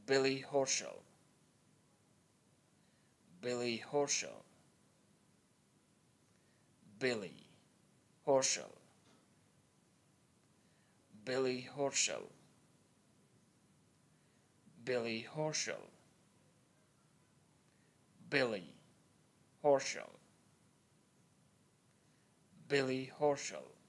Billy Horschel, Billy Horschel, Billy Horschel, Billy Horschel, Billy Horschel, Billy Horschel, Billy Horschel.